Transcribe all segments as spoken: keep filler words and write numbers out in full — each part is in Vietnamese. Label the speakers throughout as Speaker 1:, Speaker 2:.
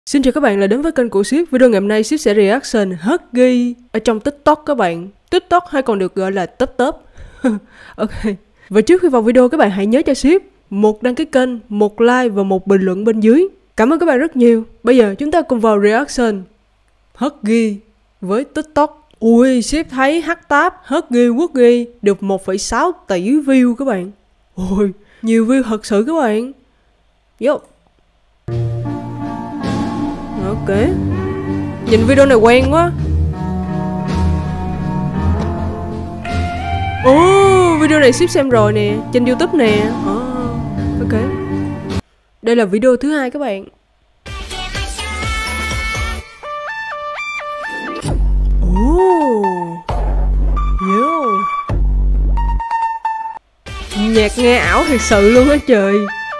Speaker 1: Xin chào các bạn đã đến với kênh của Ship. Video ngày hôm nay Ship sẽ reaction Huggy ở trong TikTok các bạn. TikTok hay còn được gọi là top top. Ok. Và trước khi vào video các bạn hãy nhớ cho Ship một đăng ký kênh, một like và một bình luận bên dưới. Cảm ơn các bạn rất nhiều. Bây giờ chúng ta cùng vào reaction Huggy với TikTok. Ui, Ship thấy hashtag Huggy Wuggy được một phẩy sáu tỷ view các bạn. Ui, nhiều view thật sự các bạn. Yo. Ok. Nhìn video này quen quá. Ồ, oh, video này Ship xem rồi nè, trên YouTube nè. Oh, ok. Đây là video thứ hai các bạn. Ồ, oh, yo. Nhạc nghe ảo thật sự luôn á trời.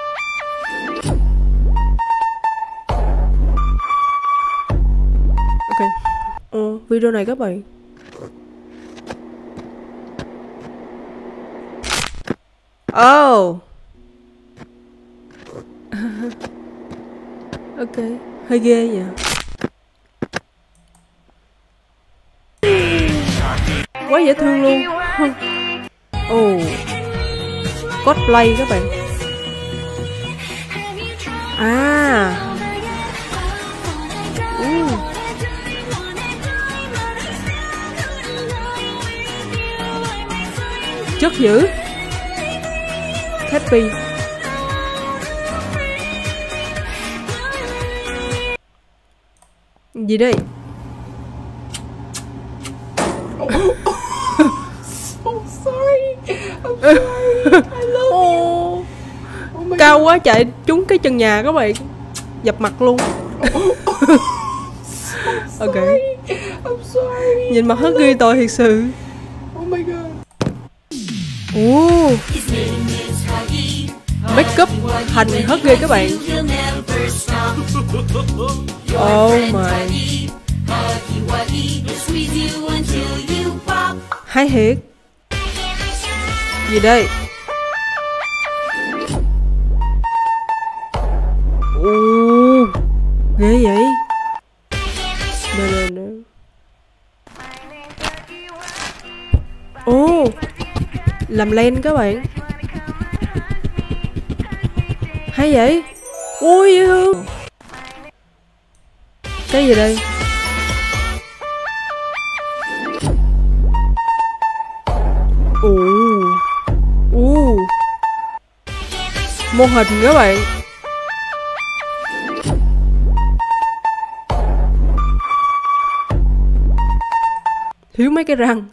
Speaker 1: Ồ, video này các bạn. Oh. Ok, hơi ghê nhỉ. Quá dễ thương luôn. Ồ, oh. Cosplay các bạn. À. Uh. Chất dữ. Happy. Gì đây?
Speaker 2: Oh, so sorry. I'm sorry. I love you.
Speaker 1: Oh. Oh cao God. Quá chạy trúng cái chân nhà các bạn. Dập mặt luôn.
Speaker 2: So
Speaker 1: ok.
Speaker 2: I'm sorry.
Speaker 1: Nhìn mặt hết ghi tội thiệt sự.
Speaker 2: Oh my god.
Speaker 1: Ồ, make up thành hớt ghê các bạn. Oh my. Hay thiệt. Gì đây? Ồ, ghê vậy. Đây đây đây. Ồ, làm len các bạn. Hay vậy. Ui dễ thương. Cái gì đây? Ồ. Ồ. Mô hình các bạn. Thiếu mấy cái răng.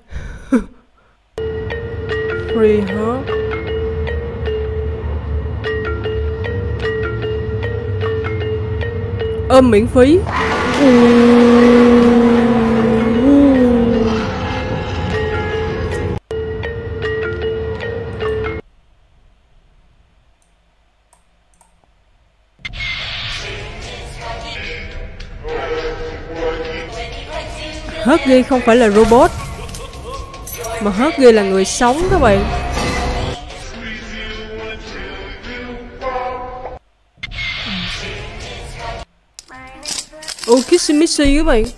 Speaker 1: Free hả? Ôm miễn phí. Huggy không phải là robot, mà Huggy là người sống các bạn. Ô, oh, Kissimissy các bạn.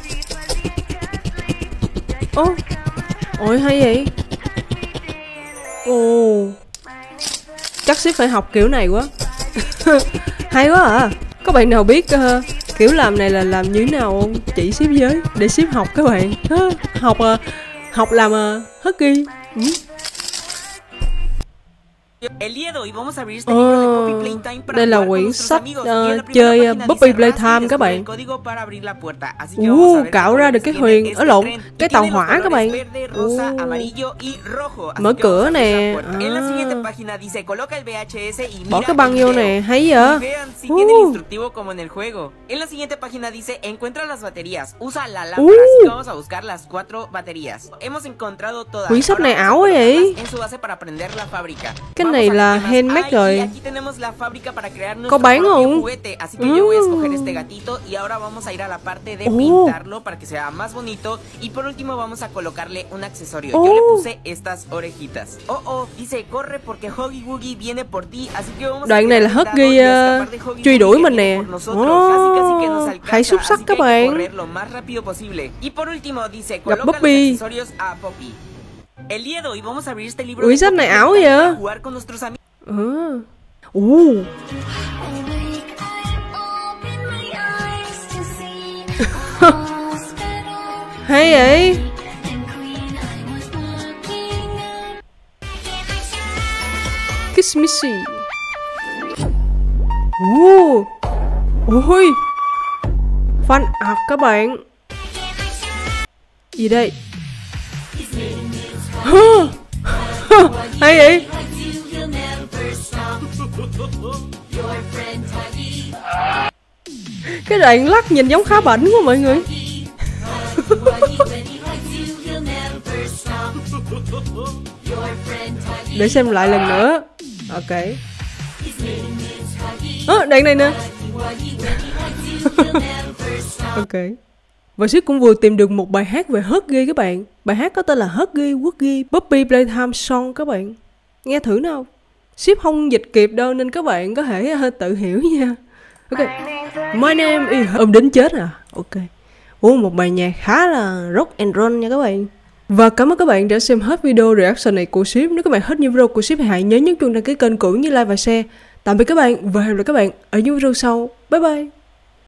Speaker 1: Ô, oh. Ôi hay vậy. Ồ, oh. Chắc Ship phải học kiểu này quá. Hay quá à. Có bạn nào biết uh, kiểu làm này là làm như thế nào không? Chỉ Ship với để Ship học các bạn. Học uh, học làm uh, Huggy. Ừ. Oh, đây là quyển sách uh, chơi uh, Puppy Playtime các bạn. Uh, cạo ra được cái thuyền ở lộn cái tàu hỏa các bạn. Uh, mở cửa nè. À. Bỏ cái băng vô nè, hay vậy. Uh. Uh. Quyển sách này ảo quá vậy. Cái này là handmade rồi. Có bán không? Đoạn này là Huggy uh, truy đuổi mình nè. Oh, hãy xuất sắc các bạn. Gặp Poppy. Ui, sách này ảo vậy? Ừ. Uh. Hay vậy? Kiss Missy. Uh. Ui. Fan art các bạn. Gì đây? Hay vậy? Cái đoạn lắc nhìn giống khá bảnh quá mọi người. Để xem lại lần nữa. Ok. À, đoạn này nè. Ok. Và Ship cũng vừa tìm được một bài hát về Huggy các bạn. Bài hát có tên là Huggy Wuggy Puppy Playtime Song các bạn. Nghe thử nào. Ship không dịch kịp đâu nên các bạn có thể uh, tự hiểu nha. Ok. My name is... Ôm đến chết à. Ok. Ủa, một bài nhạc khá là rock and roll nha các bạn. Và cảm ơn các bạn đã xem hết video reaction này của Ship. Nếu các bạn hết những video của Ship hãy nhớ nhấn chuông đăng ký kênh cũng như like và share. Tạm biệt các bạn và hẹn gặp lại các bạn ở những video sau. Bye bye.